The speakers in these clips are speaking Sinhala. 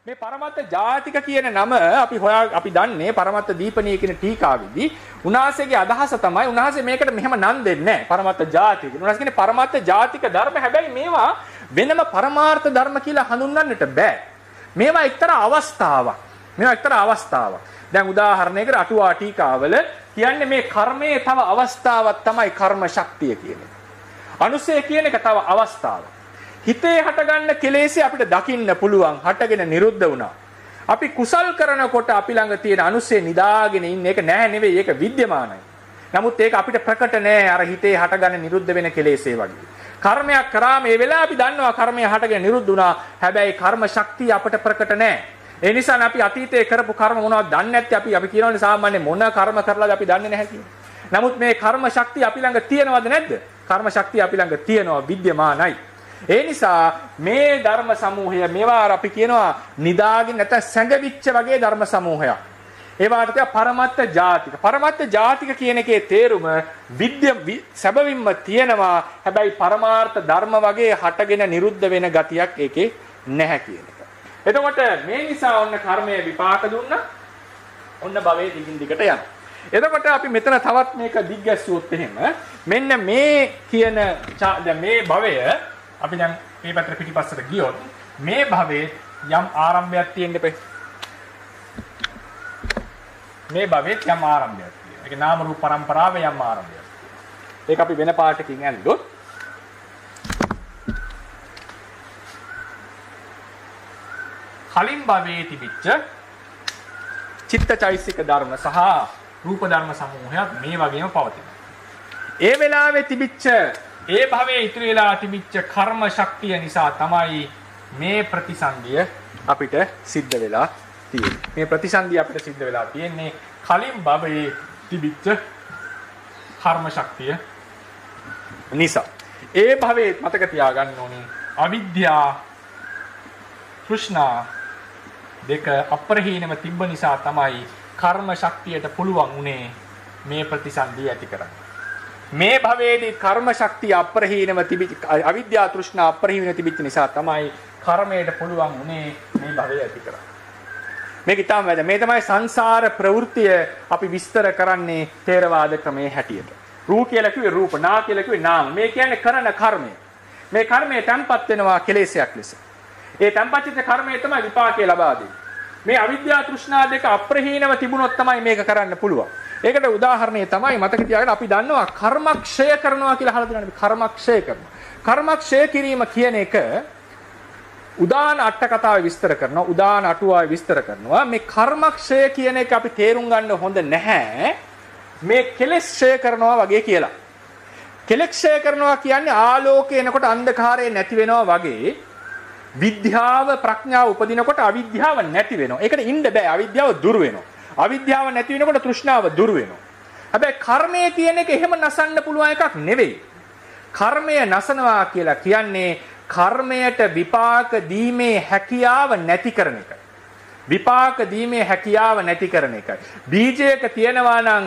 මේ පරමත්ත ජාතික කියන නම අපි දන්නේ පරමත්ත දීපණී කියන ටීකාවේදී උන්වහන්සේගේ අදහස තමයි උන්වහන්සේ මේකට මෙහෙම නම් දෙන්නේ නැහැ පරමත්ත ජාතික. උන්වහන්සේ කියන්නේ පරමත්ත ජාතික ධර්ම හැබැයි මේවා වෙනම පරමාර්ථ ධර්ම කියලා හඳුන්වන්නට බෑ. මේවා එක්තරා අවස්ථාවක්. දැන් උදාහරණයකට අටුවා ටීකාවල කියන්නේ මේ කර්මයේ තව අවස්ථාවක් තමයි කර්ම ශක්තිය කියන එක. අනුසය කියන එක තව අවස්ථාවක්. හිතේ හටගන්න කෙලෙසේ අපිට දකින්න පුළුවන් හටගෙන නිරුද්ධ වුණා. අපි කුසල් කරනකොට අපි ළඟ තියෙන අනුසය නිදාගෙන ඉන්න එක නෑ නෙවෙයි ඒක විද්‍යමානයි. නමුත් ඒක අපිට ප්‍රකට නෑ අර හිතේ හටගන්න නිරුද්ධ වෙන කෙලෙසේ වගේ. කර්මයක් කරා මේ වෙලාව අපි දන්නවා කර්මය හටගෙන නිරුද්ධ වුණා. හැබැයි කර්ම ශක්තිය අපට ප්‍රකට නෑ. ඒ නිසා අපි අතීතයේ කරපු කර්ම මොනවද දන්නේ නැත්te අපි කියනවානේ සාමාන්‍ය මොන කර්ම කරලාද අපි දන්නේ නැහැ කියලා. නමුත් මේ කර්ම ශක්තිය අපි ළඟ තියෙනවද නැද්ද? කර්ම ශක්තිය අපි ළඟ තියෙනවා විද්‍යමානයි. ඒ නිසා මේ ධර්ම සමූහය මේවා අපි කියනවා නිදාගෙන නැත්නම් සැඟවිච්ච වගේ ධර්ම සමූහයක්. ඒවාට තමයි පරමත්ත ජාතික. පරමත්ත ජාතික කියන එකේ තේරුම සැබවින්ම තියෙනවා. හැබැයි පරමාර්ථ ධර්ම වගේ හටගෙන නිරුද්ධ වෙන ගතියක් ඒකේ නැහැ කියන එක. එතකොට මේ නිසා ඔන්න කර්මය විපාක දුන්නා. ඔන්න භවයේ දිගින් දිගට යනවා. එතකොට අපි මෙතන තවත් මේක දිග්ගැස්සුවොත් එහෙම මෙන්න මේ කියන දැන් මේ භවය අපි දැන් මේ පැත්තට පිටිපස්සට ගියොත් මේ භවයේ යම් ආරම්භයක් තියෙන්න එපේ. මේ භවයේ යම් ආරම්භයක් තියෙනවා. ඒක නාම රූප පරම්පරාවේ යම් ආරම්භයක්. ඒක අපි වෙන පාඩකින් ඇල්ලුවොත් කලින් භවයේ තිබිච්ච චිත්තචෛසික ධර්ම සහ රූප ධර්ම සමූහයක් මේ වගේම පවතිනවා. ඒ වෙලාවේ තිබිච්ච ඒ භවයේ ඉතුරු වෙලා තිබිච්ච කර්ම ශක්තිය නිසා තමයි මේ ප්‍රතිසන්දිය අපිට සිද්ධ වෙලා තියෙන්නේ. මේ ප්‍රතිසන්දිය අපිට සිද්ධ වෙලා තියෙන්නේ කලින් භවයේ තිබිච්ච කර්ම ශක්තිය නිසා. ඒ භවයේ මතක තියාගන්න ඕනේ අවිද්‍යා තෘෂ්ණා දෙක අප්‍රහීනව තිබ්බ නිසා තමයි කර්ම ශක්තියට පුළුවන් උනේ මේ ප්‍රතිසන්දිය ඇති කරන්න. මේ භවයේදී කර්ම ශක්තිය අප්‍රහීනව තිබිච්ච අවිද්‍යා තෘෂ්ණා අප්‍රහීනව තිබිච්ච නිසා තමයි කර්මයට පුළුවන් උනේ මේ භවය ඇති කරන්න. මේක ඊටම වැද මේ තමයි සංසාර ප්‍රවෘත්තිය අපි විස්තර කරන්නේ ථේරවාද ක්‍රමයේ හැටියට. රූප කියලා කිව්වේ රූප, නා කියලා කිව්වේ නාම. මේ කියන්නේ කරන කර්මය. මේ කර්මය තැන්පත් වෙනවා කෙලෙසයක් ලෙස. ඒ තැන්පත්ච්ච කර්මය තමයි විපාකේ ලබා දෙන්නේ. මේ අවිද්‍යා තෘෂ්ණා දෙක අප්‍රහීනව තිබුණොත් තමයි මේක කරන්න පුළුවන්. ඒකට උදාහරණය තමයි මතක තියාගන්න අපි දන්නවා කර්මක්ෂය කරනවා කියලා අහලා තියෙනවා. කර්මක්ෂය කරනවා. කර්මක්ෂය කිරීම කියන එක උදාන අට කතාවේ විස්තර කරනවා. උදාන අටුවාවේ විස්තර කරනවා. මේ කර්මක්ෂය කියන එක අපි තේරුම් ගන්න හොඳ නැහැ. මේ කෙලෙස් ක්ෂය කරනවා වගේ කියලා. කෙලෙස් ක්ෂය කරනවා කියන්නේ ආලෝකය එනකොට අන්ධකාරය නැති වෙනවා වගේ. විද්‍යාව ප්‍රඥාව උපදිනකොට අවිද්‍යාව නැති වෙනවා. ඒකට ඉන්න බෑ. අවිද්‍යාව දුර වෙනවා. අවිද්‍යාව නැති වෙනකොට තෘෂ්ණාව දුර වෙනවා. හැබැයි කර්මය කියන එක එහෙම නසන්න පුළුවන් එකක් නෙවෙයි. කර්මය නසනවා කියලා කියන්නේ කර්මයට විපාක දීමේ හැකියාව නැති කරන එකයි. විපාක දීමේ හැකියාව නැති කරන එකයි. බීජයක තියෙනවා නම්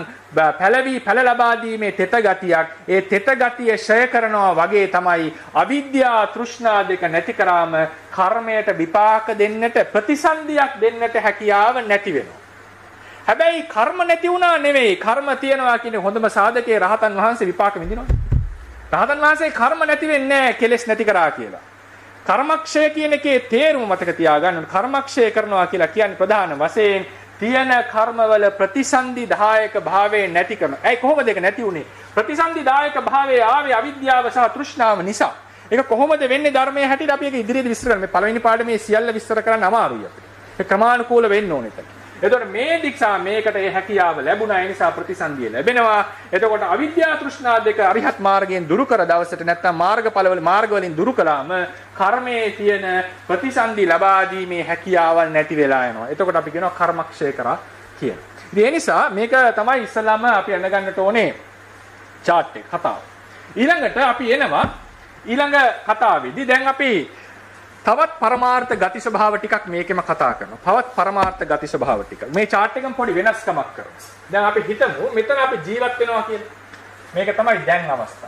පැල ලබා දීමේ තෙත ගතියක්, ඒ තෙත ගතිය ෂය කරනවා වගේ තමයි අවිද්‍යා තෘෂ්ණා දෙක නැති කරාම කර්මයට විපාක දෙන්නට ප්‍රතිසන්දියක් දෙන්නට හැකියාව නැති වෙනවා. හැබැයි කර්ම නැති වුණා නෙවෙයි, කර්ම තියනවා කියන හොඳම සාධකයේ රහතන් වහන්සේ විපාක විඳිනවා. රහතන් වහන්සේ කර්ම නැති වෙන්නේ නැහැ කෙලෙස් නැති කරා කියලා. කර්මක්ෂය කියන එකේ තේරුම මතක තියාගන්න. කර්මක්ෂය කරනවා කියලා කියන්නේ ප්‍රධාන වශයෙන් තියෙන කර්මවල ප්‍රතිසන්දි දායක භාවය නැති කරන. ඒයි කොහොමද ඒක නැති වුනේ? ප්‍රතිසන්දි දායක භාවය ආවේ අවිද්‍යාව සහ තෘෂ්ණාව නිසා. ඒක කොහොමද වෙන්නේ ධර්මයේ හැටියට අපි ඒක ඉදිරියට විස්තර කරමු. මේ පළවෙනි පාඩමේ සියල්ල විස්තර කරන්න අමාරුයි අපිට. ඒ ක්‍රමානුකූල වෙන්න ඕනේ ඒක. එතකොට මේ දික්සා මේකට ඒ හැකියාව ලැබුණා. ඒ නිසා ප්‍රතිසන්දිය ලැබෙනවා. එතකොට අවිද්‍යා තෘෂ්ණා දෙක අරිහත් මාර්ගයෙන් දුරු කර දවසට නැත්නම් මාර්ග වලින් දුරු කළාම කර්මයේ තියෙන ප්‍රතිසන්දි ලබා දීමේ හැකියාවල් නැති වෙලා යනවා. එතකොට අපි කියනවා කර්මක්ෂය කරා කියලා. ඉතින් ඒ නිසා මේක තමයි ඉස්සලාම අපි අඳගන්නට ඕනේ chart එක කතාව. ඊළඟට අපි එනවා ඊළඟ කතාවේදී දැන් අපි තවත් පරමාර්ථ ගති ස්වභාව ටිකක් මේකෙම කතා කරනවා. තවත් පරමාර්ථ ගති ස්වභාව ටික. මේ chart එකෙන් පොඩි වෙනස්කමක් කරමු. දැන් අපි හිතමු මෙතන අපි ජීවත් වෙනවා කියලා. මේක තමයි දැන් අවස්ථාව.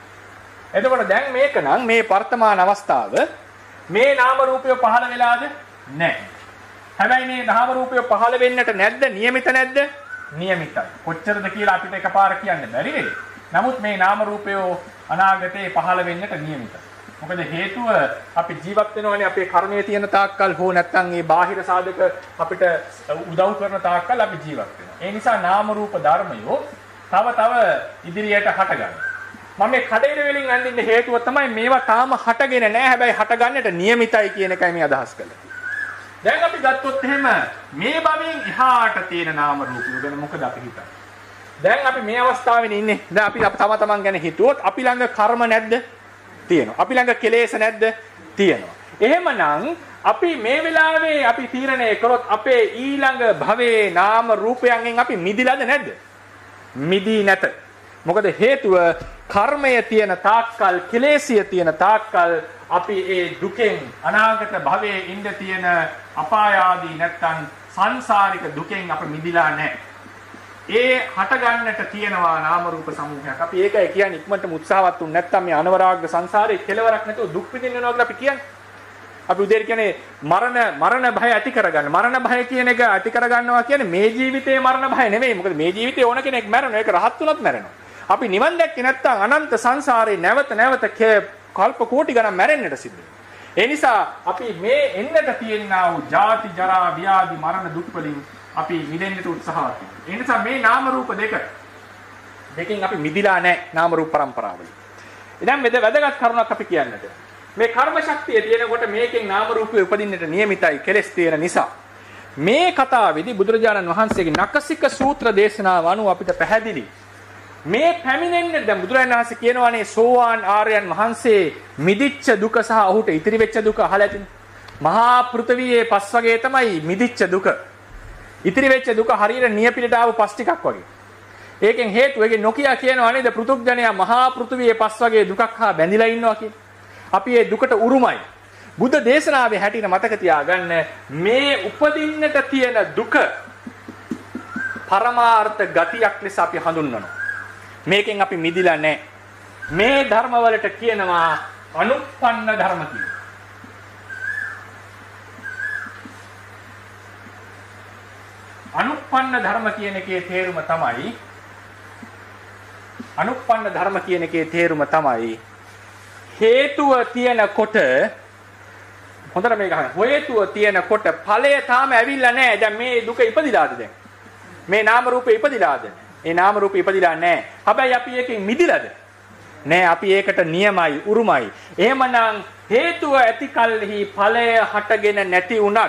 එතකොට දැන් මේක නම් මේ වර්තමාන අවස්ථාව මේ නාම රූපය පහළ වෙලාද? නැහැ. හැබැයි මේ නාම රූපය පහළ වෙන්නට නැද්ද? નિયમિત නැද්ද? નિયમિતයි. කොච්චරද කියලා අපිට එකපාර කියන්න බැරි වෙයි. නමුත් මේ නාම රූපය අනාගතේ පහළ වෙන්නට નિયમિતයි. මොකද හේතුව අපි ජීවත් වෙනවනේ අපේ කර්මයේ තියෙන තාක්කල් හෝ නැත්නම් මේ බාහිර සාධක අපිට උදව් කරන තාක්කල් අපි ජීවත් වෙනවා. ඒ නිසා නාම රූප ධර්මයෝ තව ඉදිරියට හටගන්නවා. මම මේ කඩේට වලින් අඳින්න හේතුව තමයි මේවා තාම හටගෙන නැහැ. හැබැයි හටගන්නට નિયમિતයි කියන එකයි මේ අදහස් කළේ. දැන් අපි ගත්තොත් එහෙම මේ භවයෙන් එහාට තියෙන නාම රූපය ගැන මොකද අපි හිතන්නේ? දැන් අපි මේ අවස්ථාවේ ඉන්නේ. දැන් අපි තම තමන් ගැන හිතුවොත් අපි ළඟ කර්ම නැද්ද? තියෙනවා. අපි ළඟ කෙලෙස් නැද්ද? තියෙනවා. එහෙමනම් අපි මේ වෙලාවේ අපි තීරණය කරොත් අපේ ඊළඟ භවයේ නාම රූපයන්ගෙන් අපි මිදිලාද නැද්ද? මිදී නැත. මොකද හේතුව කර්මය තියෙන තාක්කල් කෙලෙසිය තියෙන තාක්කල් අපි ඒ දුකෙන් අනාගත භවයේ ඉඳ තියෙන අපාය ආදී නැත්තම් සංසාරික දුකෙන් අපි මිදිලා නැහැ. ඒ හට ගන්නට තියෙනවා නාම රූප සමූහයක්. අපි ඒකයි කියන්නේ ඉක්මනටම උත්සාහවත් වුනේ නැත්තම් මේ අනවරාග්‍ර සංසාරේ කෙලවරක් නැතුව දුක් විඳින්න වෙනවා කියලා අපි කියන්නේ. අපි උදේට කියන්නේ මරණ භය ඇති කරගන්න. මරණ භය කියන එක ඇති කරගන්නවා කියන්නේ මේ ජීවිතේ මරණ භය නෙමෙයි. මොකද මේ ජීවිතේ ඕන කෙනෙක් මැරෙනවා. ඒක රහත් වුණත් මැරෙනවා. අපි නිවන් දැක්කේ නැත්තම් අනන්ත සංසාරේ නැවත කල්ප කෝටි ගණන් මැරෙන්නට සිද්ධ වෙනවා. ඒ නිසා අපි මේ එන්නට තියෙනා වූ ජාති ජරා ව්‍යාධි මරණ දුක් වලින් අපි මිදෙන්නට උත්සාහවත් වෙනවා. ඒ නිසා මේ නාම රූප දෙකෙන් අපි මිදිලා නැහැ නාම රූප પરම්පරාවලින්. ඉතින් වැදගත් කරුණක් අපි කියන්නට. මේ කර්ම ශක්තිය තියෙනකොට මේකෙන් නාම රූපය උපදින්නට નિયમિતයි කෙලස් තියෙන නිසා. මේ කතාවේදී බුදුරජාණන් වහන්සේගේ නකසික සූත්‍ර දේශනාව අනුව අපිට පැහැදිලි මේ පැමිණෙන්නේ දැන් බුදුරජාණන් වහන්සේ කියනවානේ සෝවාන් ආර්යයන් වහන්සේ මිදිච්ච දුක සහ ඔහුට ඉතිරි වෙච්ච දුක අහලා ඇතිනේ. මහා පෘථිවියේ පස් වගේ තමයි මිදිච්ච දුක. ඉතිරි වෙච්ච දුක හරියට නියපිටට ආව පස් ටිකක් වගේ. ඒකෙන් හේතුව ඒකේ නොකිය කියනවා නේද පෘථුග්ජනයා මහා පෘථිවියේ පස් වගේ දුකක් හා බැඳිලා ඉන්නවා කියන්නේ. අපි මේ දුකට උරුමයි. බුද්ධ දේශනාවේ හැටියට මතක තියාගන්න මේ උපදින්නට තියෙන දුක පරමාර්ථ ගතියක් ලෙස අපි හඳුන්වනවා. මේකෙන් අපි මිදිලා නැහැ. මේ ධර්මවලට කියනවා අනුප්පන්න ධර්ම කියලා. අනුප්පන්න ධර්ම කියන එකේ තේරුම තමයි හේතුව තියෙනකොට හොඳට මේක අහන්න. හේතුව තියෙනකොට ඵලය තාම ඇවිල්ලා නැහැ. දැන් මේ දුක ඉපදිලාද දැන්? මේ නාම රූපේ ඉපදිලාද? ඒ නාම රූපේ ඉපදිලා නැහැ. හැබැයි අපි ඒකෙන් මිදිලාද? නෑ. අපි ඒකට නියමයි, උරුමයි. එහෙමනම් හේතුව ඇති කල්හි ඵලය හටගෙන නැති වුණත්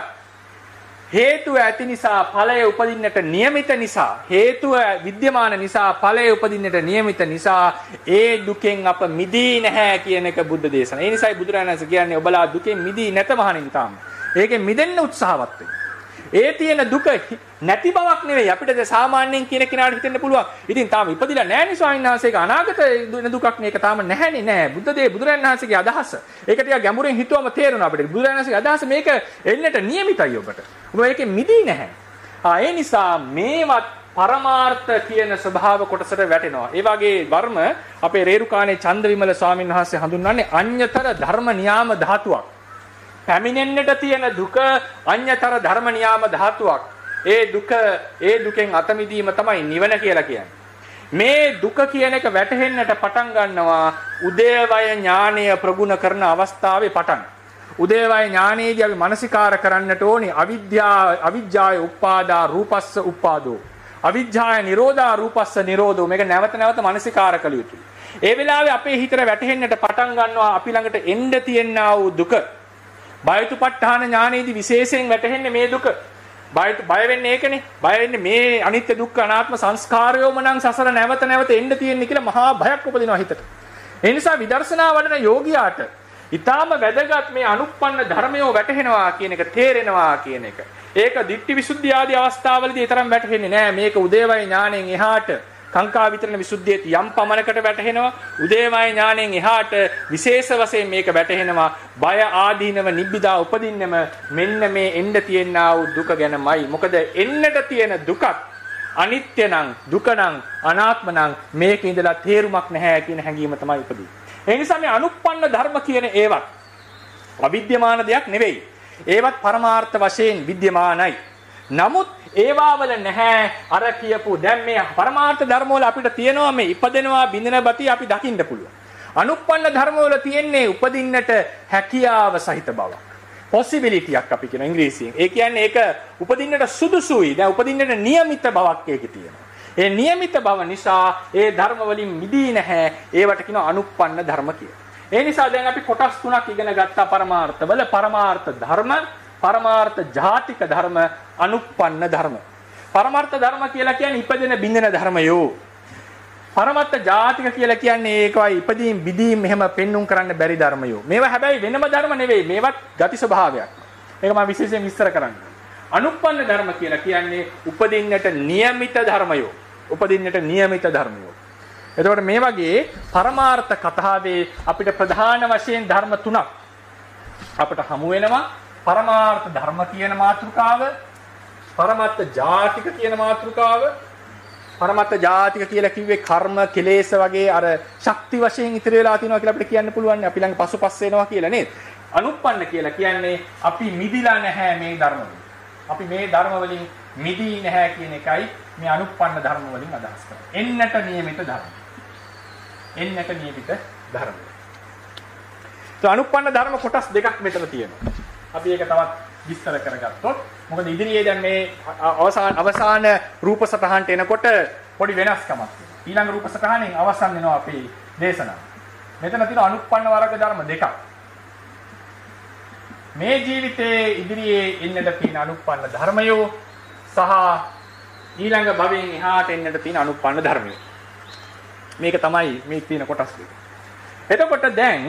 හේතුව ඇති නිසා ඵලය උපදින්නට નિયમિત නිසා හේතුව විද්‍යමාන නිසා ඵලය උපදින්නට નિયમિત නිසා ඒ දුකෙන් අප මිදී නැහැ කියන එක බුද්ධ දේශනා. ඒ නිසායි බුදුරජාණන් වහන්සේ කියන්නේ ඔබලා දුකෙන් මිදී නැත මහණෙනි තාම. ඒකෙන් මිදෙන්න උත්සාහවත් වෙන්න. ඒ තියෙන දුක නැති බවක් නෙවෙයි අපිට සාමාන්‍යයෙන් කියන කෙනාට හිතෙන්න පුළුවන්. ඉතින් තාම ඉපදිලා නැහැ නේ ස්වාමීන් වහන්සේ. ඒක අනාගත දුකක් මේක තාම නැහැනේ නෑ. බුදුරජාණන් වහන්සේගේ අදහස. ඒක ටිකක් ගැඹුරින් හිතුවම තේරෙනවා අපිට. බුදුරජාණන් වහන්සේගේ අදහස මේක එන්නට નિયમિતයි ඔබට. ඔබ ඒකෙන් මිදී නැහැ. ඒ නිසා මේවත් පරමාර්ථ කියන ස්වභාව කොටසට වැටෙනවා. ඒ වගේ ධර්ම අපේ රේරුකාණේ චන්දවිමල ස්වාමීන් වහන්සේ හඳුන්වන්නේ අඤ්‍යතර ධර්ම නියාම ධාතුවක්. පැමිණෙන්නට තියෙන දුක අඤ්‍යතර ධර්ම නියාම ධාතුවක්. ඒ දුකෙන් අත මිදීම තමයි නිවන කියලා කියන්නේ. මේ දුක කියන එක වැටහෙන්නට පටන් ගන්නවා උදේවය ඥානය ප්‍රගුණ කරන අවස්ථාවේ පටන්. උදේවය ඥානයේදී අපි මනසිකාර කරන්නට ඕනේ අවිජ්ජාය උප්පාදා රූපස්ස උප්පාදෝ. අවිජ්ජාය නිරෝධා රූපස්ස නිරෝධෝ. මේක නැවත නැවත මනසිකාර කළ යුතුයි. ඒ වෙලාවේ අපේ හිතට වැටහෙන්නට පටන් ගන්නවා අපි ළඟට එන්න තියෙනා වූ දුක. බයතුපත්ඨාන ඥානයේදී විශේෂයෙන් වැටහෙන්නේ මේ දුක. බය වෙන්නේ ඒකනේ. බය වෙන්නේ මේ අනිත්‍ය දුක්ඛ අනාත්ම සංස්කාරයෝම නම් සසර නැවත නැවත එන්න තියෙන්නේ කියලා මහා භයක් උපදිනවා හිතට. ඒ නිසා විදර්ශනා වඩන යෝගියාට ඊටාම වැදගත් මේ අනුප්පන්න ධර්මයෝ වැටහෙනවා කියන එක තේරෙනවා කියන එක. ඒක දිට්ඨි විසුද්ධිය ආදී අවස්ථාවලදී ඒ තරම් වැටහෙන්නේ නෑ. මේක උදේවය ඥාණයෙන් එහාට කාංකා විතරණ විසුද්ධියට යම් පමණකට වැටහෙනවා. උදේවය ඥාණයෙන් එහාට විශේෂ වශයෙන් මේක වැටහෙනවා. බය ආදීනව නිබ්බිදා උපදින්නෙම මෙන්න මේ එන්න තියෙනා වූ දුක ගැනමයි. මොකද එන්නට තියෙන දුකක් අනිත්‍ය නම් දුක නම් අනාත්ම නම් මේක ඉඳලා තේරුමක් නැහැ කියන හැඟීම තමයි උපදින්නේ. ඒ නිසා මේ අනුප්පන්න ධර්ම කියන ඒවත් අවිද්‍යමාන දෙයක් නෙවෙයි. ඒවත් පරමාර්ථ වශයෙන් විද්‍යමානයි. නමුත් ඒවා වල නැහැ අර කියපු දැන් මේ පරමාර්ථ ධර්ම වල අපිට තියෙනවා මේ ඉපදෙනවා බින්දන බති අපි දකින්න පුළුවන්. අනුප්පන්න ධර්ම වල තියෙන්නේ උපදින්නට හැකියාව සහිත බවක්. possibility එකක් අපි කියන ඉංග්‍රීසියෙන්. ඒ කියන්නේ ඒක උපදින්නට සුදුසුයි. දැන් උපදින්නට නියමිත බවක් ඒකේ තියෙනවා. ඒ නියමිත බව නිසා ඒ ධර්ම වලින් මිදී නැහැ. ඒවට කියනවා අනුප්පන්න ධර්ම කියලා. ඒ නිසා දැන් අපි කොටස් තුනක් ඉගෙන ගත්තා පරමාර්ථවල. පරමාර්ථ ධර්ම, පරමාර්ථ ජාතික ධර්ම, අනුප්පන්න ධර්ම. පරමාර්ථ ධර්ම කියලා කියන්නේ ඉපදෙන බින්දන ධර්මයෝ. පරමාර්ථ ජාතික කියලා කියන්නේ ඒකයි ඉපදීම් බිදීම් එහෙම පෙන්눔 කරන්න බැරි ධර්මයෝ. මේවා හැබැයි වෙනම ධර්ම නෙවෙයි. මේවත් ගති ස්වභාවයක්. ඒක මම විශේෂයෙන් විස්තර කරන්නම්. අනුප්පන්න ධර්ම කියලා කියන්නේ උපදින්නට නියමිත ධර්මයෝ. උපදින්නට නියමිත ධර්මයෝ. එතකොට මේ වගේ පරමාර්ථ කතාවේ අපිට ප්‍රධාන වශයෙන් ධර්ම තුනක් අපිට හමු වෙනවා. පරමාර්ථ ධර්ම කියන මාතෘකාව, පරමාර්ථ ජාතික කියන මාතෘකාව. පරමාර්ථ ජාතික කියලා කිව්වේ කර්ම, කෙලෙස් වගේ අර ශක්ති වශයෙන් ඉතිරි වෙලා තියෙනවා කියලා අපිට කියන්න පුළුවන්. අපි ළඟ පසුපස් වෙනවා කියලා නේද? අනුප්පන්න කියලා කියන්නේ අපි මිදිලා නැහැ මේ ධර්ම වලින්. අපි මේ ධර්ම වලින් මිදී නැහැ කියන එකයි මේ අනුප්පන්න ධර්ම වලින් අදහස් කරන්නේ. එන්නට නියමිත ධර්ම. එන්නට නියමිත ධර්ම. તો අනුප්පන්න ධර්ම කොටස් දෙකක් මෙතන තියෙනවා. අපි ඒක තවත් විස්තර කරගත්තොත් මොකද ඉදිරියේ දැන් මේ අවසාන රූප සටහනට එනකොට පොඩි වෙනස්කමක් තියෙනවා. ඊළඟ රූප සටහනෙන් අවසන් වෙනවා අපේ දේශනාව. මෙතන තියෙන අනුප්පන්න වර්ග ධර්ම දෙකක්. මේ ජීවිතයේ ඉදිරියේ එන්නට තියෙන අනුප්පන්න ධර්මයෝ සහ ඊළඟ භවයෙන් එහාට එන්නට තියෙන අනුප්පන්න ධර්මයෝ. මේක තමයි මේ තියෙන කොටස් දෙක. එතකොට දැන්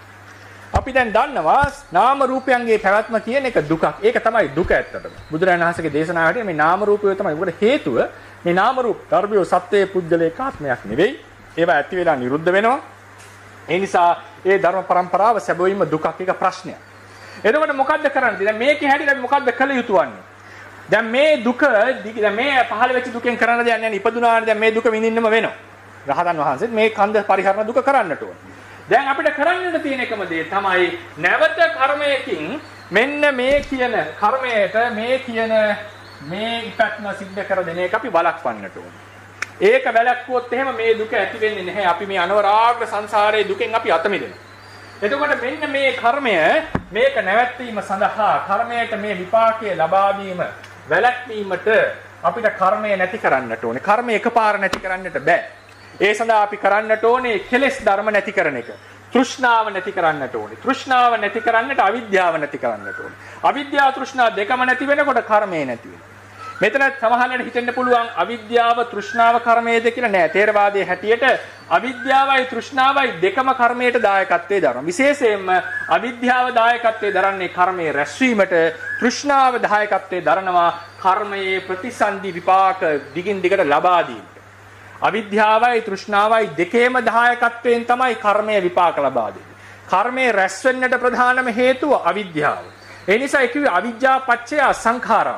අපි දැන් දන්නවා නාම රූපයන්ගේ පැවැත්ම කියන එක දුකක්. ඒක තමයි දුක ඇත්තටම. බුදුරජාණන් වහන්සේගේ දේශනාවට මේ නාම රූපය තමයි. මොකද හේතුව මේ නාම රූප ධර්මිය සත්‍යයේ පුද්ගලයක ආත්මයක් නෙවෙයි. ඒවා ඇති වෙලා නිරුද්ධ වෙනවා. ඒ නිසා ඒ ධර්ම પરම්පරාව සැබවින්ම දුකක්. ඒක ප්‍රශ්නයක්. එතකොට මොකද්ද කරන්නේ? දැන් මේකේ හැටියට මොකද්ද කළ යුතු වන්නේ? දැන් මේ දුක දැන් මේ පහළ වෙච්ච දුකෙන් කරන්න දෙයක් නැහැ. ඉපදුනානේ දැන් මේ දුක විඳින්නම වෙනවා. රහතන් වහන්සේත් මේ කන්ද පරිහරණ දුක කරන්නට ඕන. දැන් අපිට කරන්නට තියෙන එකම දේ තමයි නැවත කර්මයකින් මෙන්න මේ කියන කර්මයට මේ කියන මේ ඉපැත්ම සිද්ධ කර දෙන එක අපි වළක්වන්නට ඕන. ඒක වැළැක්වුවොත් එහෙම මේ දුක ඇති වෙන්නේ නැහැ. අපි මේ අනවරාග්‍ර සංසාරයේ දුකෙන් අපි අත මිදෙනවා. එතකොට මෙන්න මේ කර්මය මේක නැවැත්වීම සඳහා කර්මයට මේ විපාකයේ ලබා දීම වැළැක්වීමට අපිට කර්මය නැති කරන්නට ඕනේ. කර්මය එකපාර නැති කරන්නට බෑ. ඒ සඳහා අපි කරන්නට ඕනේ කෙලෙස් ධර්ම නැති කරන එක. තෘෂ්ණාව නැති කරන්නට ඕනේ. තෘෂ්ණාව නැති කරන්නට අවිද්‍යාව නැති කරන්නට ඕනේ. අවිද්‍යාව තෘෂ්ණාව දෙකම නැති වෙනකොට කර්මය නැති වෙනවා. මෙතන සමහරවිට හිතෙන්න පුළුවන් අවිද්‍යාව තෘෂ්ණාව කර්මයේද කියලා නෑ. ථේරවාදයේ හැටියට අවිද්‍යාවයි තෘෂ්ණාවයි දෙකම කර්මයට දායකත්වයේ දරනවා. විශේෂයෙන්ම අවිද්‍යාව දායකත්වයේ දරන්නේ කර්මයේ රැස්වීමට, තෘෂ්ණාව දායකත්වයේ දරනවා කර්මයේ ප්‍රතිසන්දි විපාක දිගින් දිගට ලබා දීම. අවිද්‍යාවයි තෘෂ්ණාවයි දෙකේම දායකත්වයෙන් තමයි කර්මයේ විපාක ලබා දෙන්නේ. කර්මයේ රැස් වෙන්නට ප්‍රධානම හේතුව අවිද්‍යාව. ඒ නිසා කිව්වේ අවිජ්ජා පච්චය සංඛාරා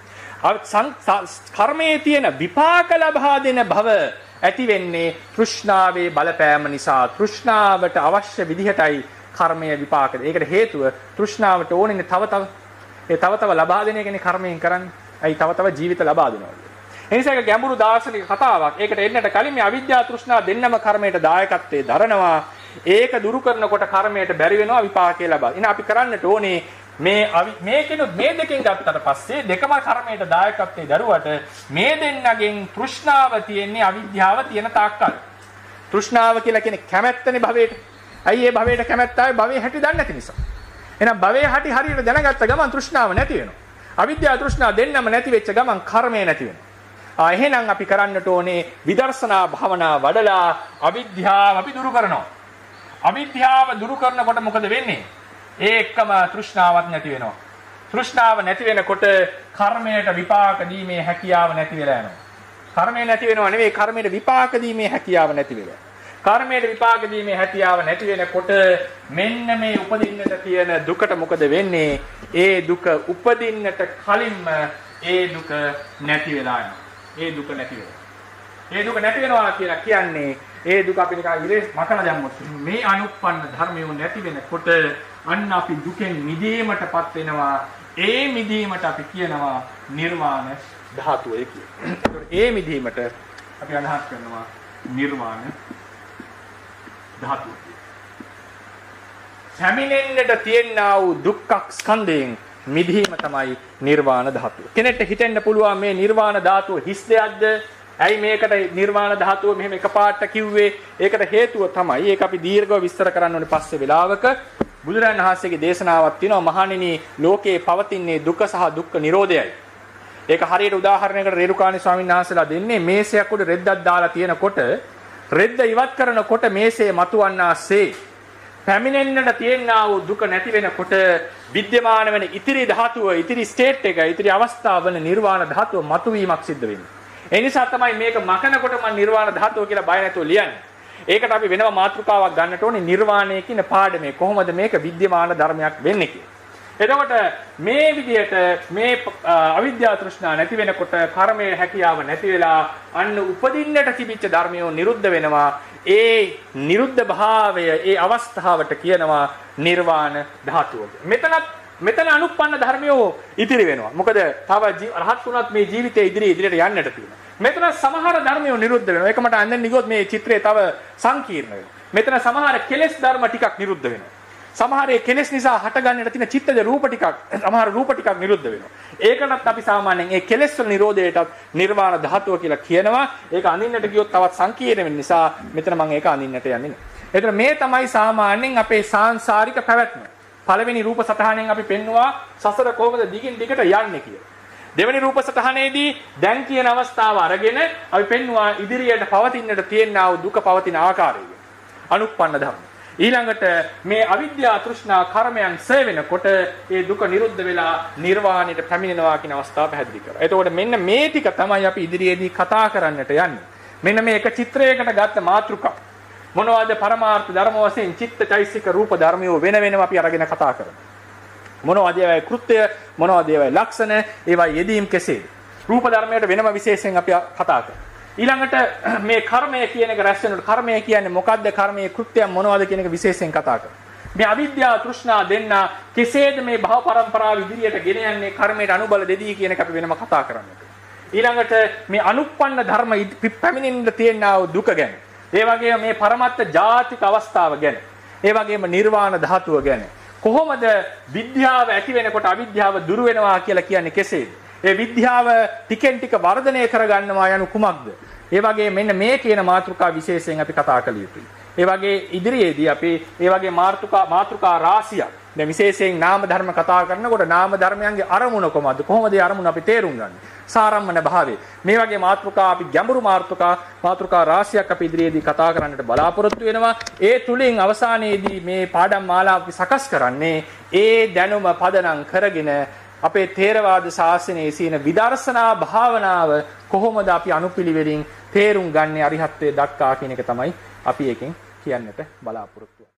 කියලා. කර්මයේ තියෙන විපාක ලබා දෙන භව ඇති වෙන්නේ තෘෂ්ණාවේ බලපෑම නිසා. තෘෂ්ණාවට අවශ්‍ය විදිහටයි කර්මයේ විපාක දෙන්නේ. ඒකට හේතුව තෘෂ්ණාවට ඕනේ තව තව ලබා දෙන එකනේ කර්මයෙන් කරන්නේ. ඇයි තව තව ජීවිත ලබා දෙනවා. එනිසා ඒක ගැඹුරු දාර්ශනික කතාවක්. ඒකට එන්නට කලින් මේ අවිද්‍යාව තෘෂ්ණාව දෙන්නම කර්මයට දායකත්වයේ දරනවා. ඒක දුරු කරනකොට කර්මයට බැරි වෙනවා විපාකේ ලබා. එහෙනම් අපි කරන්නට ඕනේ මේ දෙකෙන් ගත්තට පස්සේ දෙකම කර්මයට දායකත්වයේ දරුවට මේ දෙන්නගෙන් තෘෂ්ණාව තියෙන්නේ අවිද්‍යාව තියෙන තාක්කල්. තෘෂ්ණාව කියලා කියන්නේ කැමැත්තනේ භවයට. ඇයි ඒ භවයට කැමැත්ත ආවේ? භවයේ හැටි දන්නේ නැති නිසා. එහෙනම් භවයේ හැටි හරියට දැනගත්ත ගමන් තෘෂ්ණාව නැති වෙනවා. අවිද්‍යාව තෘෂ්ණාව දෙන්නම නැති වෙච්ච ගමන් කර්මය නැති වෙනවා. එහෙනම් අපි කරන්නට ඕනේ විදර්ශනා භාවනා වඩලා අවිද්‍යාව අපි දුරු කරනවා. අවිද්‍යාව දුරු කරනකොට මොකද වෙන්නේ? ඒකම තෘෂ්ණාවක් නැති වෙනවා. තෘෂ්ණාව නැති වෙනකොට කර්මයට විපාක දීමේ හැකියාව නැති වෙලා යනවා. කර්මය නැති වෙනව නෙවෙයි කර්මයට විපාක දීමේ හැකියාව නැති වෙලා. කර්මයට විපාක දීමේ හැකියාව නැති වෙනකොට මෙන්න මේ උපදින්නට තියෙන දුකට මොකද වෙන්නේ? ඒ දුක උපදින්නට කලින්ම ඒ දුක නැති වෙලා යනවා. ඒ දුක නැති වෙනවා. ඒ දුක නැති වෙනවා කියලා කියන්නේ ඒ දුක අපි නිකන් ඉරේ මකන දැම්මොත් මේ අනුප්පන්න ධර්මියු නැති වෙනකොට අන්න අපි දුකෙන් මිදීමටපත් වෙනවා. ඒ මිදීමට අපි කියනවා නිර්වාණ ධාතුවයි කියලා. ඒතකොට ඒ මිදීමට අපි අදහස් කරනවා නිර්වාණ ධාතුව. පැමිණෙන්නට තියෙනා වූ දුක්ඛ ස්කන්ධයෙන් මිදීම තමයි නිර්වාණ ධාතුව. කෙනෙක්ට හිතෙන්න පුළුවන් මේ නිර්වාණ ධාතුව හිස් දෙයක්ද? ඇයි මේකට නිර්වාණ ධාතුව මෙහෙම එකපාරට කිව්වේ? ඒකට හේතුව තමයි ඒක අපි දීර්ඝව විස්තර කරන්න ඕනේ පස්සේ වෙලාවක. බුදුරජාණන් වහන්සේගේ දේශනාවක් තියෙනවා මහණෙනි ලෝකේ පවතින්නේ දුක සහ දුක්ඛ නිරෝධයයි. ඒක හරියට උදාහරණයකට රේරුකාණේ ස්වාමීන් වහන්සේලා දෙන්නේ මේසයක් උඩ රෙද්දක් දාලා තියෙනකොට රෙද්ද ඉවත් කරනකොට මේසේ මතුවන්නාසේ පැමිණෙන්නට තියෙනා වූ දුක නැති වෙනකොට විද්‍යමාන වෙන ඉතිරි ධාතුව, ඉතිරි ස්ටේට් එක, ඉතිරි අවස්ථාවල නිර්වාණ ධාතුව මතුවීමක් සිද්ධ වෙන්නේ. ඒ නිසා තමයි මේක මකනකොට මම නිර්වාණ ධාතුව කියලා බය නැතුව ලියන්නේ. ඒකට අපි වෙනම මාතෘකාවක් ගන්නට ඕනේ නිර්වාණය කියන පාඩමේ. කොහොමද මේක විද්‍යමාන ධර්මයක් වෙන්නේ කියලා. එතකොට මේ විදිහට මේ අවිද්‍යාව තෘෂ්ණා නැති වෙනකොට කර්මයේ හැකියාව නැති වෙලා අන්න උපදින්නට තිබිච්ච ධර්මයෝ නිරුද්ධ වෙනවා. ඒ නිරුද්ධ භාවය ඒ අවස්ථාවට කියනවා නිර්වාණ ධාතුව. මෙතන අනුප්පන්න ධර්මයෝ ඉතිරි වෙනවා. මොකද තව රහත් වුණත් මේ ජීවිතේ ඉදිරියට යන්නට තියෙනවා. මෙතන සමහර ධර්මයෝ නිරුද්ධ වෙනවා. ඒක මට අඳෙන් නිගොත් මේ චිත්‍රය තව සංකීර්ණ වෙනවා. මෙතන සමහර කෙලෙස් ධර්ම ටිකක් නිරුද්ධ වෙනවා. සමහර ඒ කෙලෙස් නිසා හටගන්නට තියෙන චිත්තජ රූප ටිකක් සමහර රූප ටිකක් නිරුද්ධ වෙනවා. ඒකටත් අපි සාමාන්‍යයෙන් ඒ කෙලෙස් වල නිරෝධයටත් නිර්වාණ ධාතුව කියලා කියනවා. ඒක අඳින්නට ගියොත් තවත් සංකීර්ණ වෙන නිසා මෙතන මම ඒක අඳින්නට යන්නේ නැහැ. එතන මේ තමයි සාමාන්‍යයෙන් අපේ සාංශාරික පැවැත්ම. පළවෙනි රූප සටහනෙන් අපි පෙන්නවා සසර කොහොමද දිගින් දිගට යන්නේ කියලා. දෙවෙනි රූප සටහනේදී දැන් කියන අවස්ථාව අරගෙන අපි පෙන්නවා ඉදිරියට පවතින්නට තියෙනා වූ දුක පවතින ආකාරය. අනුප්පන්න ධර්ම. ඊළඟට මේ අවිද්‍යාව තෘෂ්ණා කර්මයන් සේ වෙනකොට ඒ දුක නිරුද්ධ වෙලා නිර්වාණයට පැමිණෙනවා කියන අවස්ථාව පැහැදිලි කරා. එතකොට මෙන්න මේ ටික තමයි අපි ඉදිරියේදී කතා කරන්නට යන්නේ. මෙන්න මේ එක චිත්‍රයකට ගත්ත මාතෘකාව. මොනවද පරමාර්ථ ධර්ම වශයෙන් චිත්තචෛසික රූප ධර්මයෝ වෙන වෙනම අපි අරගෙන කතා කරමු. මොනවද ඒවායේ කෘත්‍ය, මොනවද ඒවායේ ලක්ෂණ, ඒවායේ යෙදීම් කෙසේද? රූප ධර්මයට වෙනම විශේෂයෙන් අපි කතා කරමු. ඊළඟට මේ කර්මය කියන එක රැස් වෙනකොට කර්මය කියන්නේ මොකද්ද? කර්මයේ කෘත්‍යයන් මොනවද කියන එක විශේෂයෙන් කතා කරමු. මේ අවිද්‍යාව තෘෂ්ණා දෙන්න කෙසේද මේ භව පරම්පරාව ඉදිරියට ගෙන යන්නේ කර්මයට අනුබල දෙදී කියන එක අපි වෙනම කතා කරන්නට. ඊළඟට මේ අනුප්පන්න ධර්ම පැමිණෙන්න තියෙනා වූ දුක ගැන. ඒ වගේම මේ පරමත්ත ජාතික අවස්ථාව ගැන. ඒ වගේම නිර්වාණ ධාතුව ගැන. කොහොමද විද්‍යාව ඇති වෙනකොට අවිද්‍යාව දුරු වෙනවා කියලා කියන්නේ කෙසේද? ඒ විද්‍යාව ටිකෙන් ටික වර්ධනය කරගන්නවා යනු කුමක්ද? ඒ වගේ මෙන්න මේ කියන මාතෘකා විශේෂයෙන් අපි කතා කළ යුතුයි. ඒ වගේ ඉදිරියේදී අපි ඒ වගේ මාතෘකා රාශියක් දැන් විශේෂයෙන් නාම ධර්ම කතා කරනකොට නාම ධර්මයන්ගේ අරමුණ කොහොමද? කොහොමද ඒ අරමුණ අපි තේරුම් ගන්නේ? සාරම්මන භාවය. මේ වගේ මාතෘකා අපි ගැඹුරු මාතෘකා රාශියක් අපි ඉදිරියේදී කතා කරන්නට බලාපොරොත්තු වෙනවා. ඒ තුලින් අවසානයේදී මේ පාඩම් මාලාව අපි සකස් කරන්නේ ඒ දැනුම පදනම් කරගෙන අපේ ථේරවාද ශාසනයේ සීන විදර්ශනා භාවනාව කොහොමද අපි අනුපිළිවෙලින් තේරුම් ගන්නේ අරිහත්ත්වයට දක්වා කියන එක තමයි අපි එකෙන් කියන්නට බලාපොරොත්තු වෙන්නේ.